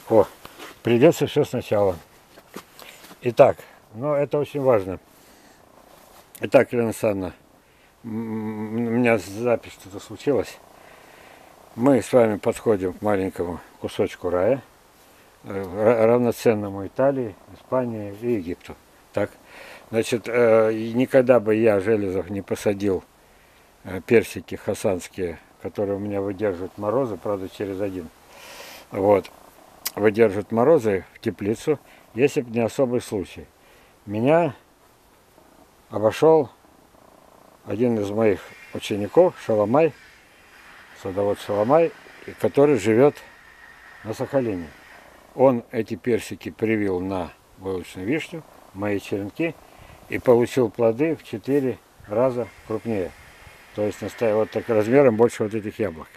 О, придется все сначала. Итак, это очень важно. Итак, Елена Александровна, у меня запись что-то случилось. Мы с вами подходим к маленькому кусочку рая, равноценному Италии, Испании и Египту. Так, значит, никогда бы я, Железов, не посадил персики хасанские, которые у меня выдерживают морозы, правда, через один. Вот, выдерживают морозы в теплицу, если бы не особый случай. Меня обошел один из моих учеников, Шаламай, садовод Шаламай, который живет на Сахалине. Он эти персики привил на войлочную вишню, мои черенки, и получил плоды в 4 раза крупнее. То есть вот так размером больше вот этих яблок.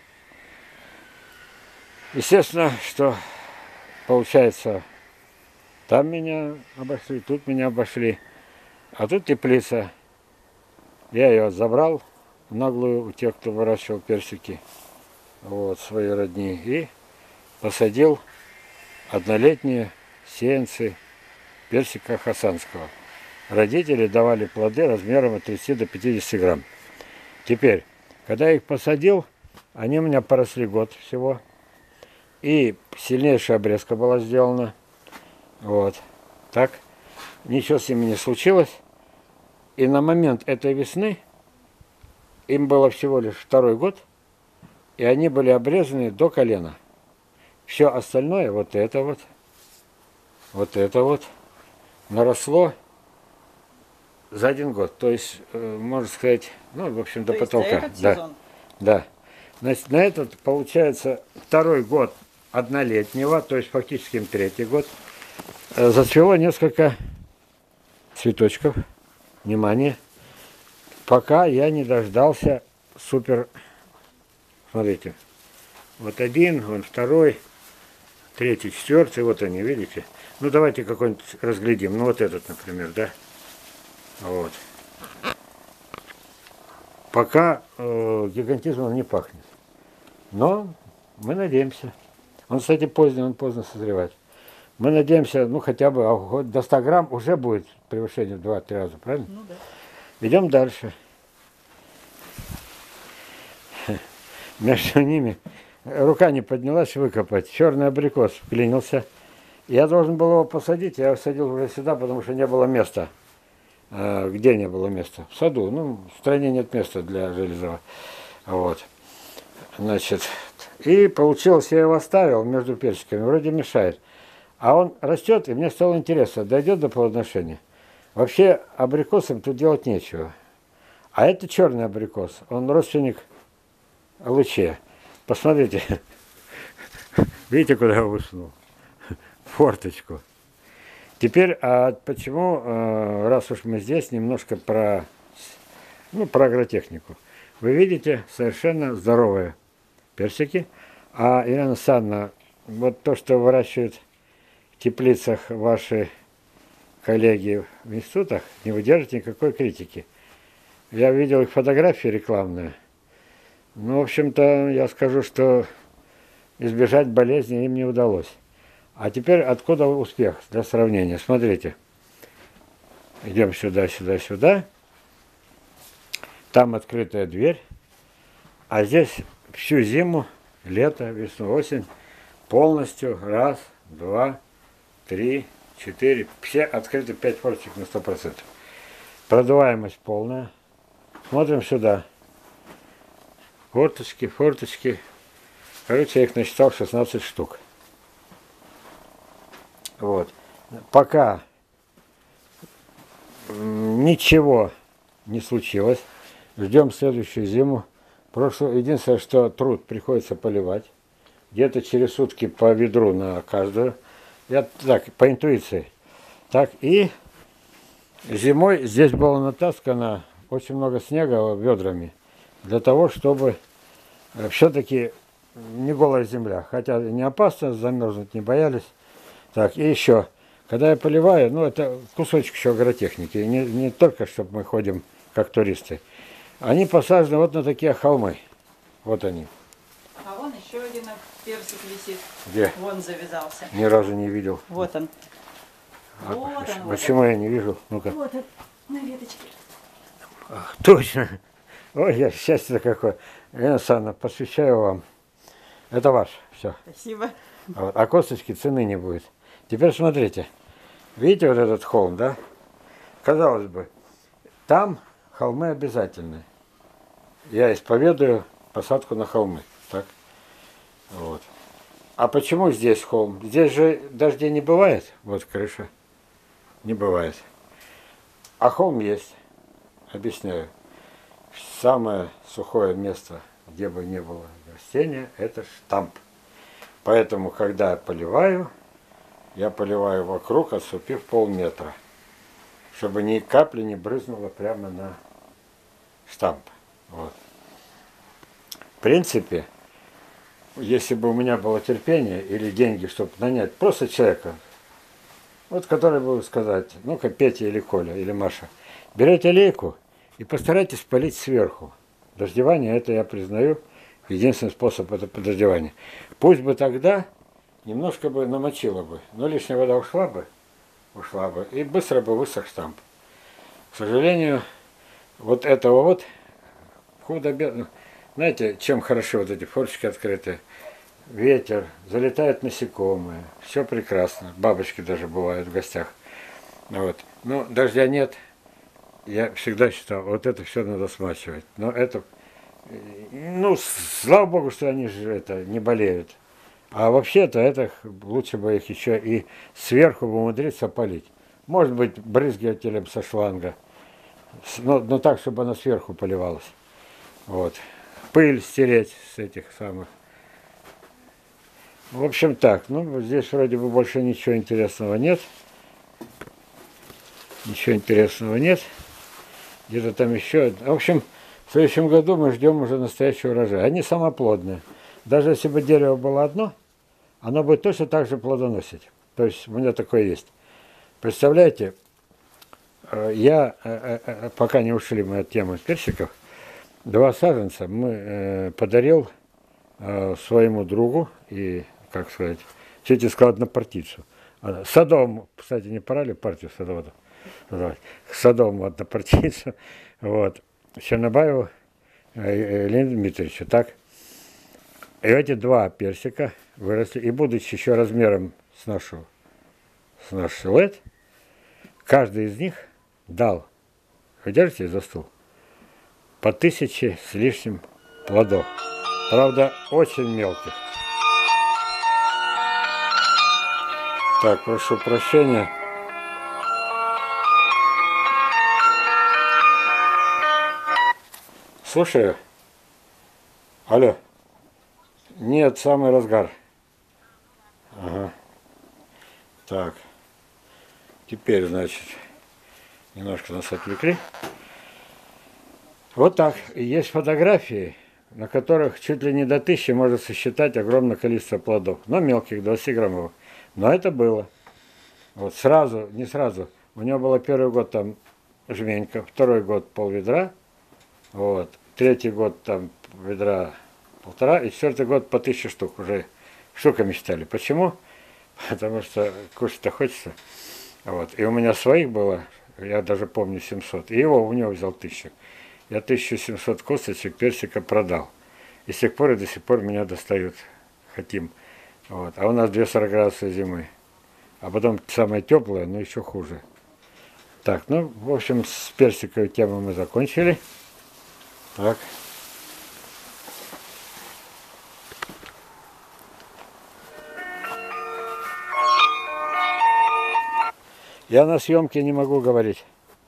Естественно, что получается, там меня обошли, тут меня обошли, а тут теплица. Я ее забрал в наглую у тех, кто выращивал персики, вот, свои родни, и посадил однолетние сеянцы персика хасанского. Родители давали плоды размером от 30 до 50 грамм. Теперь, когда я их посадил, они у меня поросли год всего. И сильнейшая обрезка была сделана. Вот. Так. Ничего с ними не случилось. И на момент этой весны им было всего лишь 2-й год. И они были обрезаны до колена. Все остальное, вот это вот, наросло за 1 год. То есть, можно сказать, в общем, до потолка. Да. Да. Значит, на этот получается 2-й год однолетнего, то есть фактически им 3-й год. Зацвело несколько цветочков. Внимание. Пока я не дождался супер. Смотрите. Вот один, вон 2-й, 3-й, 4-й. Вот они, видите? Давайте какой-нибудь разглядим. Вот этот, например, да? Вот. Пока гигантизмом не пахнет. Но мы надеемся. Он, кстати, поздний, он поздно созревает. Мы надеемся, хотя бы до 100 грамм уже будет превышение в 2-3 раза, правильно? Да. Идем дальше. Между ними рука не поднялась выкопать. Черный абрикос вклинился. Я должен был его посадить, я его садил уже сюда, потому что не было места. Где не было места? В саду. В стране нет места для Железова. Вот. Значит, и получилось, я его оставил между персиками, вроде мешает. А он растет, и мне стало интересно, дойдет до плодоношения. Вообще, абрикосам тут делать нечего. А это черный абрикос, он родственник луче. Посмотрите, видите, куда я высунул? Форточку. Теперь, почему, раз уж мы здесь, немножко про агротехнику. Вы видите совершенно здоровые персики. А, Елена Александровна, вот то, что выращивают в теплицах ваши коллеги в институтах, не выдержит никакой критики. Я видел их фотографии рекламные. В общем-то, я скажу, что избежать болезни им не удалось. А теперь откуда успех для сравнения? Смотрите. Идем сюда, сюда, сюда. Там открытая дверь. А здесь всю зиму, лето, весну, осень полностью 1, 2, 3, 4. Все открыты 5 форточек на 100%. Продуваемость полная. Смотрим сюда. Форточки, форточки. Короче, я их насчитал 16 штук. Вот. Пока ничего не случилось. Ждем следующую зиму. Единственное, что труд приходится поливать. Где-то через сутки по ведру на каждую. Я так, по интуиции. Так, и зимой здесь было натаскано очень много снега ведрами. Для того, чтобы все-таки не голая земля. Хотя не опасно, замерзнуть не боялись. Так, и еще. Когда я поливаю, это кусочек еще агротехники. Не только, чтобы мы ходим как туристы. Они посажены вот на такие холмы. Вот они. А вон еще один персик висит. Где? Вон завязался. Ни разу не видел. Вот он. А Вот он. почему я не вижу? Ну-ка. Вот он, на веточке. Ах, точно. Ой, я счастье какое. Елена Александровна, посвящаю вам. Это ваш. Все. Спасибо. А косточки цены не будет. Теперь смотрите. Видите вот этот холм, да? Казалось бы, там холмы обязательны. Я исповедую посадку на холмы. Так? Вот. А почему здесь холм? Здесь же дождей не бывает. Вот крыша. Не бывает. А холм есть. Объясняю. Самое сухое место, где бы не было растения, это штамп. Поэтому, когда я поливаю вокруг, отступив полметра, чтобы ни капли не брызнуло прямо на штамп. Вот. В принципе, если бы у меня было терпение или деньги, чтобы нанять просто человека, вот который бы сказать, ну-ка, Петя или Коля, или Маша, берете лейку и постарайтесь полить сверху. Дождевание, это я признаю, единственный способ это подождевание. Пусть бы тогда немножко бы намочило бы, но лишняя вода ушла бы, и быстро бы высох штамп. К сожалению, вот этого вот худо-бедно. Знаете, чем хороши вот эти форточки открытые? Ветер, залетают насекомые, все прекрасно. Бабочки даже бывают в гостях. Вот. Но дождя нет. Я всегда считал, вот это все надо смачивать. Но это, ну, слава богу, что они же это не болеют. А вообще-то это лучше бы их еще и сверху бы умудриться полить. Может быть, брызгателем со шланга. Но так, чтобы она сверху поливалась. Вот. Пыль стереть с этих самых. В общем так, ну здесь вроде бы больше ничего интересного нет. Ничего интересного нет. Где-то там еще. В общем, в следующем году мы ждем уже настоящего урожая. Они самоплодные. Даже если бы дерево было одно, оно будет точно так же плодоносить. То есть у меня такое есть. Представляете, я, пока не ушли мы от темы персиков, 2 саженца подарил своему другу и, как сказать, чуть не сказал, однопартийцу. Садовому, кстати, не пора ли партию садового? Садовому однопартийцу, вот, Чернобаеву Леониду Дмитриевичу, так? И эти 2 персика выросли, и будучи еще размером с наш силуэт, каждый из них дал, вы держите за стул, по 1000 с лишним плодов. Правда, очень мелких. Так, прошу прощения. Слушаю. Алло. Нет, самый разгар. Ага. Так. Теперь, значит, немножко нас отвлекли. Вот так. И есть фотографии, на которых чуть ли не до 1000 можно сосчитать огромное количество плодов. Но мелких, 20-граммовых. Но это было. Вот сразу, не сразу. У него было первый год там жменька, второй год пол-ведра. Вот. 3-й год там ведра 1,5, и 4-й год по 1000 штук уже штуками считали. Почему? Потому что кушать-то хочется. Вот. И у меня своих было, я даже помню, 700. И его у него взял 1000. Я 1700 косточек персика продал. И с тех пор и до сих пор меня достают. Хотим. Вот. А у нас 240 градусов зимы. А потом самое теплое, но еще хуже. Так, ну, в общем, с персиковой темой мы закончили. Так. Я на съемке не могу говорить.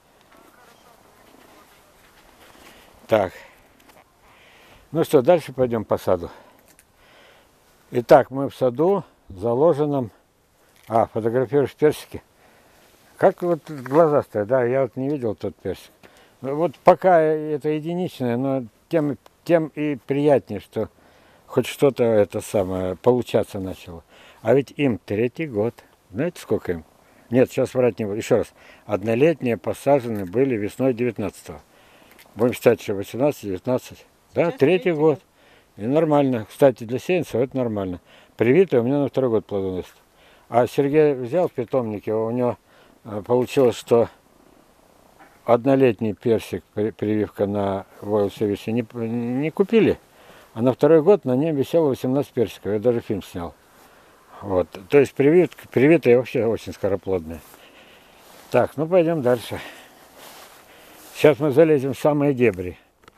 Так. Ну что, дальше пойдем по саду. Итак, мы в саду, заложенном. Фотографируешь персики? Как вот глаза стоят, да, я вот не видел тот персик. Вот пока это единичное, но тем и приятнее, что хоть что-то это самое получаться начало. А ведь им 3-й год. Знаете, сколько им? Нет, сейчас врать не буду. Еще раз. Однолетние посажены были весной 19-го. Будем считать, что 18-19. Да, 3-й год. И нормально. Кстати, для сеянцев это нормально. Привитый у меня на второй год плодоносит. А Сергей взял в питомнике, у него получилось, что однолетний персик, прививка на Войлсе вишни, не купили. А на второй год на нем висело 18 персиков. Я даже фильм снял. Вот. То есть привитые вообще очень скороплодные. Так, ну пойдем дальше. Сейчас мы залезем в самые дебри.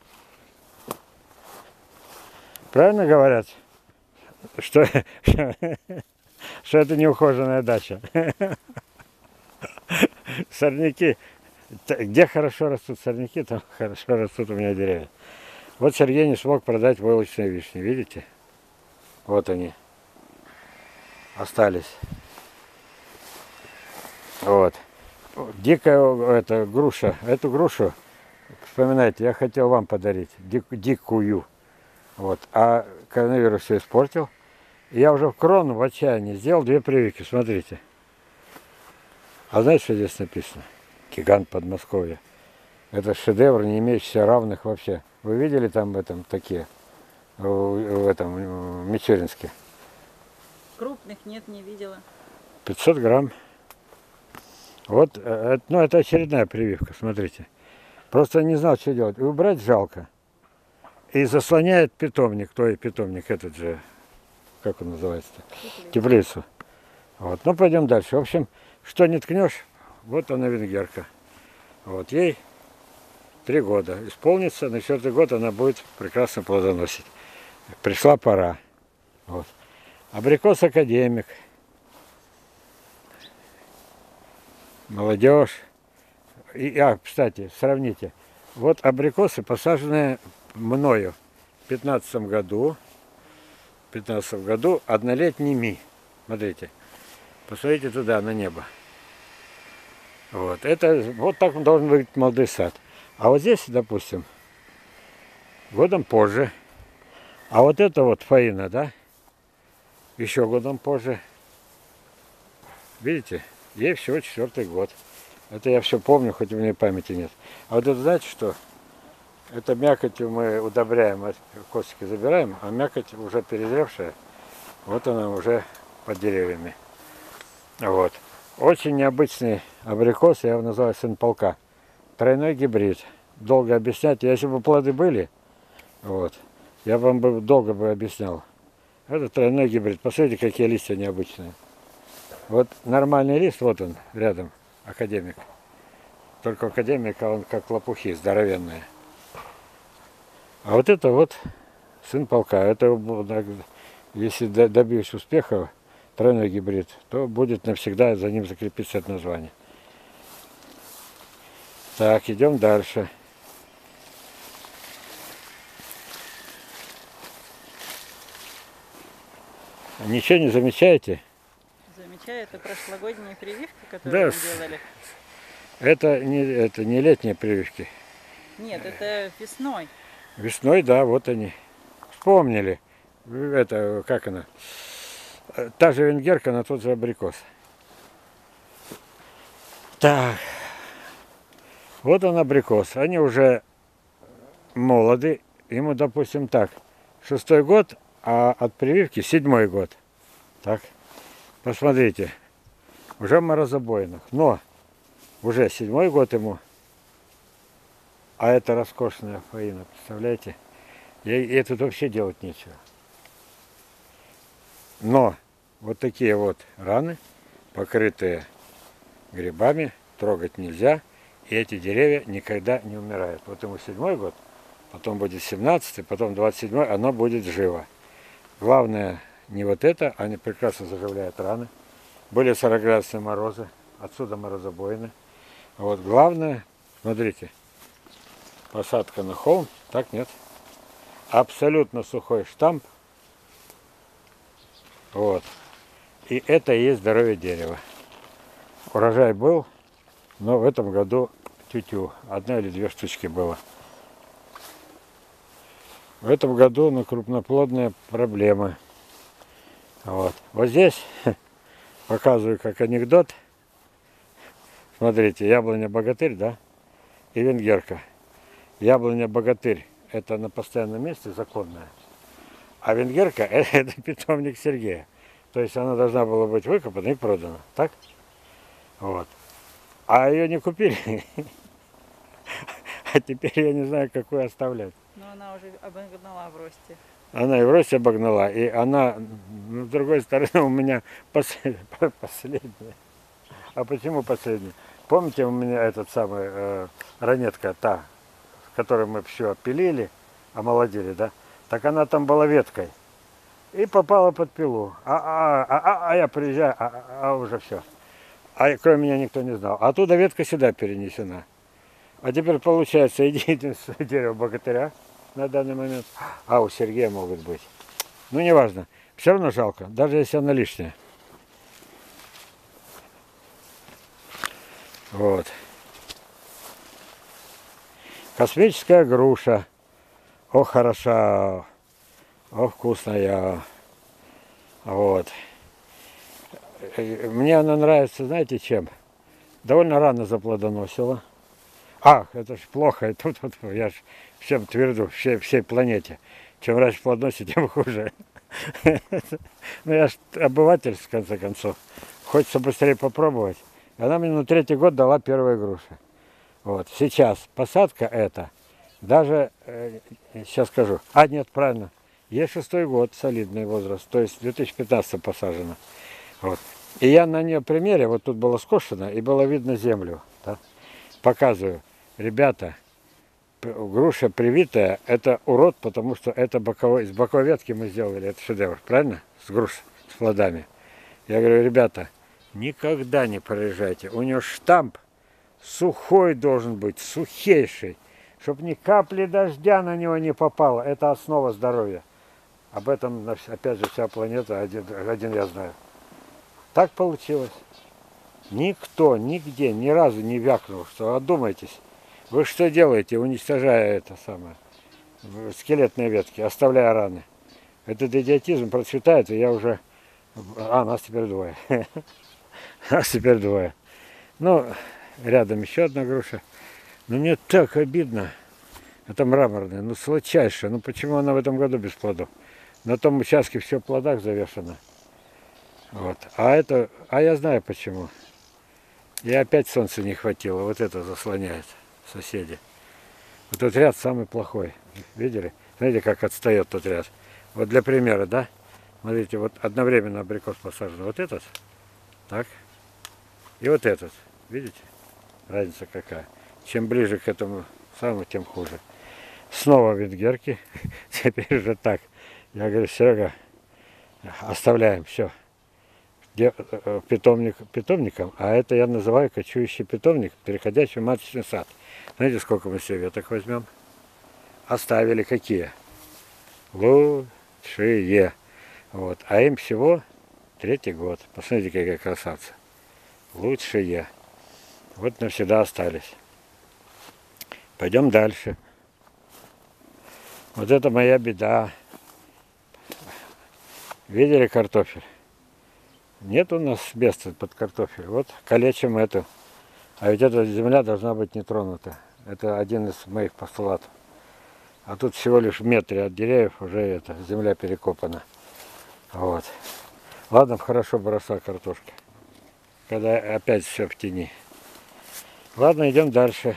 Правильно говорят, что, что это неухоженная дача? Сорняки. Где хорошо растут сорняки, там хорошо растут у меня деревья. Вот Сергей не смог продать войлочные вишни, видите? Вот они. Остались. Вот. Дикая эта груша. Эту грушу, вспоминайте, я хотел вам подарить. Дикую. Вот. А коронавирус все испортил. И я уже в крону, в отчаянии, сделал 2 прививки. Смотрите. А знаете, что здесь написано? Гигант Подмосковья. Это шедевр, не имеющий равных вообще. Вы видели там в этом такие? В этом Мичуринске? Крупных нет, не видела. 500 грамм. Вот, ну это очередная прививка, смотрите. Просто не знал, что делать. Убрать жалко. И заслоняет питомник, питомник этот же, как он называется-то? Теплицу. Вот, ну пойдем дальше. В общем, что не ткнешь, вот она венгерка. Вот, ей 3 года. Исполнится, на 4-й год она будет прекрасно плодоносить. Пришла пора. Вот. Абрикос академик. Молодежь. Кстати, сравните. Вот абрикосы, посаженные мною в 15 году. В 15 году однолетними. Смотрите. Посмотрите туда, на небо. Вот. Вот так должен выглядеть молодой сад. А вот здесь, допустим, годом позже. А вот это вот фаина, да? Еще годом позже. Видите? Ей всего 4-й год. Это я все помню, хоть у меня памяти нет. А вот это знаете что? Это мякотью мы удобряем, костики забираем, а мякоть уже перезревшая. Вот она уже под деревьями. Вот. Очень необычный абрикос, я его называю сын полка. Тройной гибрид. Долго объяснять. Если бы плоды были, вот, я вам долго бы объяснял. Это тройной гибрид. Посмотрите, какие листья необычные. Вот нормальный лист, вот он рядом, академик. Только академика он как лопухи, здоровенные. А вот это вот сын полка. Это, если добьюсь успеха, тройной гибрид, то будет навсегда за ним закрепиться это название. Так, идем дальше. Ничего не замечаете? Замечаю, это прошлогодние прививки, которые Да, мы делали. это не летние прививки. Нет, это весной. Весной, да, вот они. Вспомнили. Это, как она? Та же венгерка, на тот же абрикос. Так. Вот он абрикос. Они уже молоды. Ему, допустим, так. 6-й год, а от прививки 7-й год. Так. Посмотрите. Уже в морозобоинах. Но уже 7-й год ему. А это роскошная фаина, представляете? И тут вообще делать нечего. Но вот такие вот раны, покрытые грибами, трогать нельзя. И эти деревья никогда не умирают. Вот ему 7-й год, потом будет 17-й, потом 27-й, оно будет живо. Главное не вот это, они прекрасно заживляют раны. Были 40-градусные морозы, отсюда морозобоины. Вот главное, смотрите, посадка на холм, так нет. Абсолютно сухой штамп. Вот. И это и есть здоровье дерева. Урожай был, но в этом году тю-тю, 1 или 2 штучки было. В этом году на крупноплодные проблемы. Вот здесь показываю как анекдот. Смотрите, яблоня богатырь, да? И венгерка. Яблоня богатырь — это на постоянном месте, законная. А венгерка это питомник Сергея. То есть она должна была быть выкопана и продана. Так? Вот. А ее не купили. А теперь я не знаю, какую оставлять. Но она уже обогнала в росте. Она и в росте обогнала. И она, с другой стороны, у меня последняя. А почему последняя? Помните, у меня этот самый ранетка, та, которую мы все пилили, омолодили, да? Так она там была веткой. И попала под пилу. А я приезжаю, уже все. А кроме меня никто не знал. А оттуда ветка сюда перенесена. А теперь получается единственное дерево богатыря на данный момент. А у Сергея могут быть. Ну, неважно. Все равно жалко, даже если она лишняя. Вот. Космическая груша. Ох, хороша. Ох, вкусная. Вот. Мне она нравится, знаете, чем? Довольно рано заплодоносила. Ах, это ж плохо. Тут я ж всем тверду, всей планете. Чем раньше плодоносит, тем хуже. Ну, я ж обыватель, в конце концов. Хочется быстрее попробовать. Она мне на 3-й год дала первые груши. Вот. Сейчас посадка эта, даже, сейчас скажу. Нет, правильно. Ей 6-й год, солидный возраст. То есть 2015 посажена. Вот. И я на нее примере, вот тут было скошено, и было видно землю. Да? Показываю. Ребята, груша привитая, это урод, потому что это из боковой ветки мы сделали, это шедевр, правильно? С груш, с плодами. Я говорю, ребята, никогда не проезжайте. У нее штамп сухой должен быть, сухейший, чтобы ни капли дождя на него не попало. Это основа здоровья. Об этом, опять же, вся планета, один я знаю. Так получилось. Никто, нигде, ни разу не вякнул, что одумайтесь. Вы что делаете, уничтожая это самое, скелетные ветки, оставляя раны? Этот идиотизм процветает, и я уже... нас теперь двое. Нас теперь двое. Ну, рядом еще одна груша. Но мне так обидно. Это мраморная, ну сладчайшая. Ну почему она в этом году без плодов? На том участке все в плодах завешено. Вот. А я знаю почему. И опять солнца не хватило. Вот это заслоняет соседи. Вот этот ряд самый плохой. Видели? Знаете, как отстает тот ряд? Вот для примера, да? Смотрите, вот одновременно абрикос посажен. Вот этот, так, и вот этот. Видите? Разница какая. Чем ближе к этому самому, тем хуже. Снова венгерки. Теперь уже так. Я говорю, Серега, оставляем, все. Питомником, а это я называю кочующий питомник, переходящий в маточный сад. Знаете, сколько мы себе веток возьмем? Оставили какие? Лучшие. Вот. А им всего 3-й год. Посмотрите, какая красавица. Лучшие. Вот навсегда остались. Пойдем дальше. Вот это моя беда. Видели картофель? Нет у нас места под картофель. Вот калечим эту. А ведь эта земля должна быть не тронута. Это один из моих постулатов. А тут всего лишь в метре от деревьев уже эта земля перекопана. Вот. Ладно, хорошо бы росла картошка. Когда опять все в тени. Ладно, идем дальше.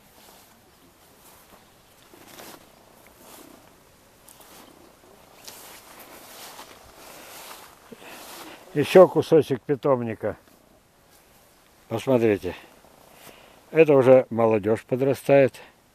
Еще кусочек питомника. Посмотрите. Это уже молодежь подрастает.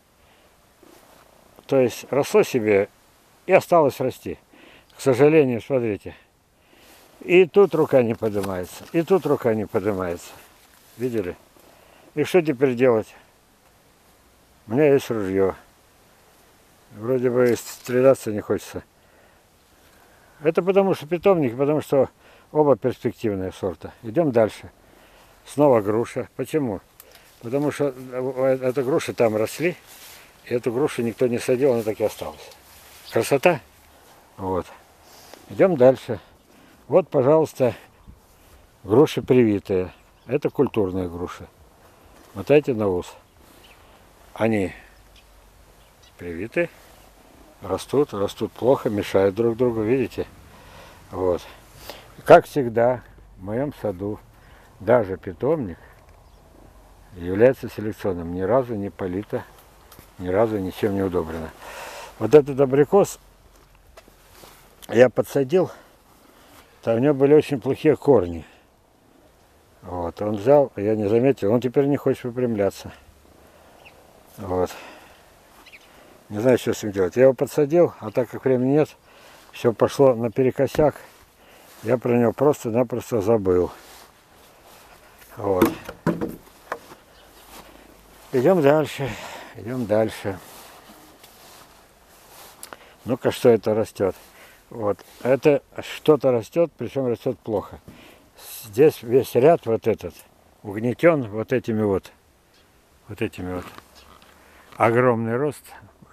То есть росло себе и осталось расти. К сожалению, смотрите. И тут рука не поднимается. И тут рука не поднимается. Видели? И что теперь делать? У меня есть ружье. Вроде бы стреляться не хочется. Это потому что питомник, потому что оба перспективные сорта. Идем дальше. Снова груша. Почему? Потому что эта груша там росли, и эту грушу никто не садил, она так и осталась. Красота? Вот. Идем дальше. Вот, пожалуйста, груши привитые. Это культурные груши. Вот эти на ус. Они привиты. растут плохо, мешают друг другу, видите? Вот. Как всегда, в моем саду даже питомник является селекционным. Ни разу не полито, ни разу ничем не удобрено. Вот этот абрикос я подсадил, там у него были очень плохие корни. Вот, он взял, я не заметил, он теперь не хочет выпрямляться. Вот. Не знаю, что с ним делать. Я его подсадил, а так как времени нет, все пошло наперекосяк. Я про него просто-напросто забыл. Вот. Идем дальше. Идем дальше. Ну-ка, что это растет? Вот. Это что-то растет, причем растет плохо. Здесь весь ряд вот этот угнетен вот этими вот. Огромный рост.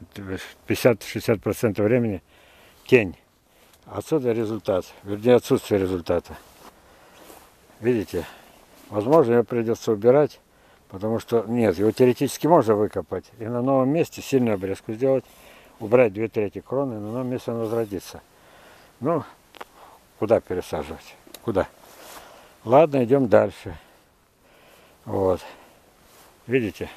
50-60% времени тень. Отсюда результат. Вернее, отсутствие результата. Видите? Возможно, его придется убирать, потому что нет, его теоретически можно выкопать и на новом месте сильную обрезку сделать, убрать 2/3 кроны, и на новом месте он возродится. Ну, куда пересаживать? Куда? Ладно, идем дальше. Вот. Видите?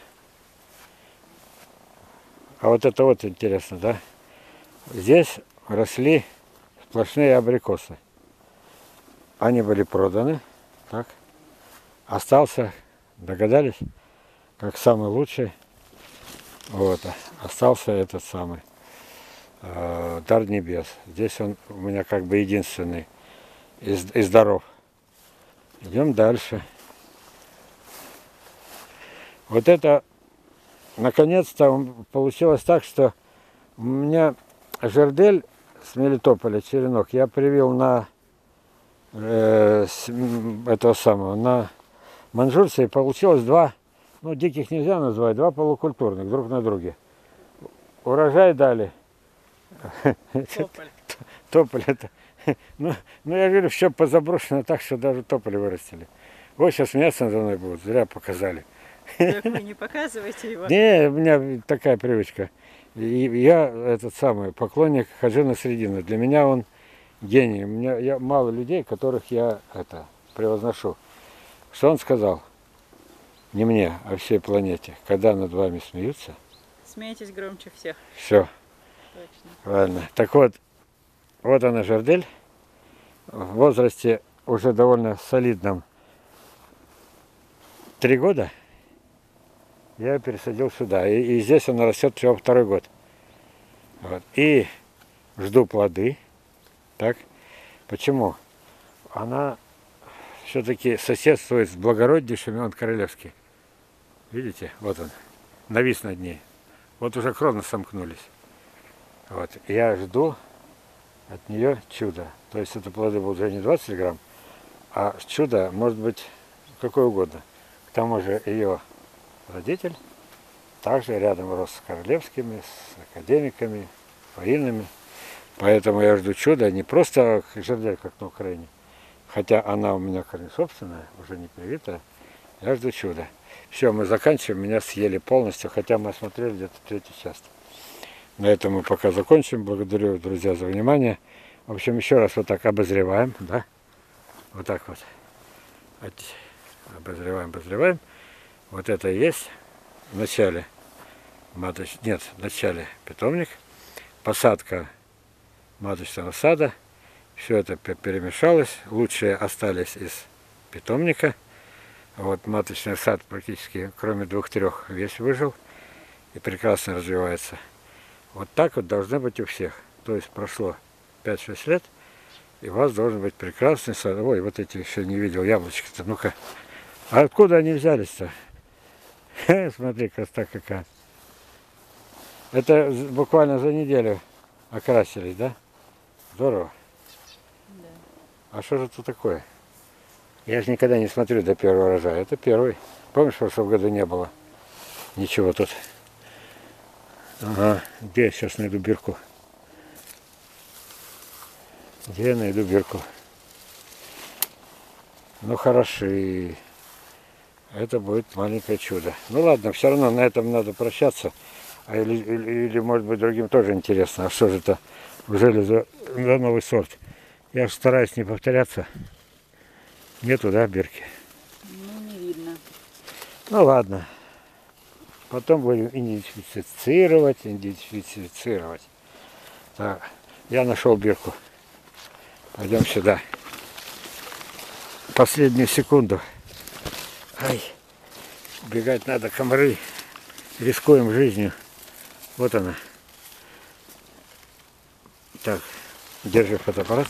А вот это вот интересно, да? Здесь росли сплошные абрикосы. Они были проданы. Так. Остался, догадались, как самый лучший. Вот. Остался этот самый дар небес. Здесь он у меня как бы единственный и здоров. Идем дальше. Вот это, наконец-то, получилось так, что у меня жердель с Мелитополя, черенок, я привил на этого самого, на манжурце, и получилось два, ну, диких нельзя назвать, два полукультурных друг на друге. Урожай дали. Тополь. Тополь это. Ну, я говорю, все позаброшено так, что даже тополи вырастили. Вот сейчас смеяться надо мной будут, зря показали. Так вы не показываете его? Не, у меня такая привычка. И я этот самый поклонник Хаджина Средина. Для меня он гений. Я мало людей, которых я это превозношу. Что он сказал? Не мне, а всей планете. Когда над вами смеются. Смейтесь громче всех. Все. Точно. Ладно. Так вот, вот она жердель. В возрасте уже довольно солидном. 3 года. Я ее пересадил сюда. И здесь она растет всего 2-й год. Вот. И жду плоды. Так. Почему? Она все-таки соседствует с благороднейшим, он королевский. Видите? Вот он. Навис над ней. Вот уже кроны сомкнулись. Вот. Я жду от нее чудо. То есть это плоды будут уже не 20 грамм, а чудо может быть какое угодно. К тому же ее родитель также рядом рос с королевскими, с академиками, военными. Поэтому я жду чуда, не просто жердель, как на Украине, хотя она у меня собственная, уже не привитая, я жду чуда. Все, мы заканчиваем, меня съели полностью, хотя мы осмотрели где-то 3-ю часть. На этом мы пока закончим. Благодарю, друзья, за внимание. В общем, еще раз вот так обозреваем, да? Вот так вот. Обозреваем. Вот это и есть в начале в начале питомник, посадка маточного сада. Все это перемешалось. Лучшие остались из питомника. Вот маточный сад практически, кроме 2-3, весь выжил и прекрасно развивается. Вот так вот должно быть у всех. То есть прошло 5-6 лет, и у вас должен быть прекрасный сад. Ой, вот эти еще не видел яблочки-то. Ну-ка, а откуда они взялись-то? Смотри, красота какая. Это буквально за неделю окрасились, да? Здорово. Да. А что же это такое? Я же никогда не смотрю до первого урожая. Это первый. Помнишь, в прошлом году не было ничего тут? Ага, где я сейчас найду бирку? Где я найду бирку? Ну, хороши. Это будет маленькое чудо. Ну ладно, все равно на этом надо прощаться. или, может быть, другим тоже интересно. А что же это? Неужели за новый сорт? Я же стараюсь не повторяться. Нету, да, бирки? Ну, не видно. Ну ладно. Потом будем идентифицировать. Так, я нашел бирку. Пойдем сюда. Последнюю секунду. Ай, убегать надо, комары. Рискуем жизнью. Вот она. Так, держи фотоаппарат.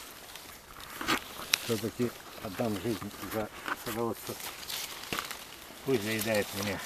Все-таки отдам жизнь за садоводство. Пусть заедает меня.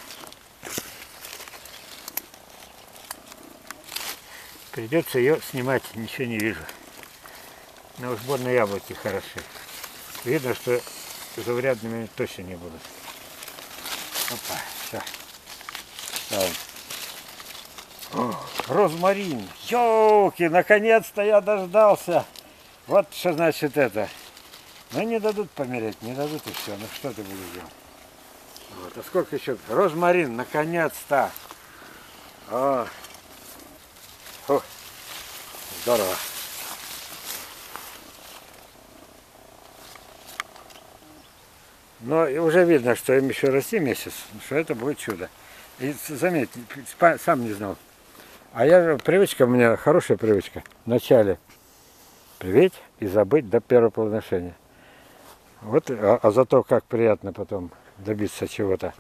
Придется ее снимать, ничего не вижу. Но уж больно яблоки хороши. Видно, что заурядными точно не будут. Опа, все. Ставим. О, розмарин. Ёлки, наконец-то я дождался. Вот что значит это. Ну не дадут помереть, не дадут и все. Ну что ты будешь делать? Вот. А сколько еще? Розмарин, наконец-то. О. Фу. Здорово. Но уже видно, что им еще расти месяц, что это будет чудо. И заметь, сам не знал. А я привычка у меня, хорошая привычка. Вначале привить и забыть до первого плодоношения. Вот, а зато как приятно потом добиться чего-то.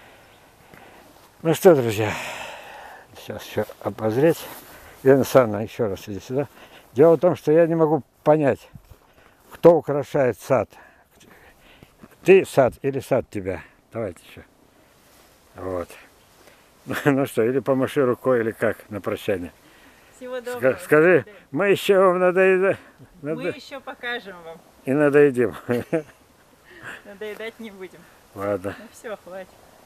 Ну что, друзья, сейчас еще обозреть. Елена Александровна, еще раз иди сюда. Дело в том, что я не могу понять, кто украшает сад. Ты сад или сад тебя? Давайте еще. Вот. Ну что, или помаши рукой, или как на прощание. Всего доброго. Скажи, мы еще вам надоедаем. Мы еще покажем вам. И надоедим. Надоедать не будем. Ладно. Ну все, хватит.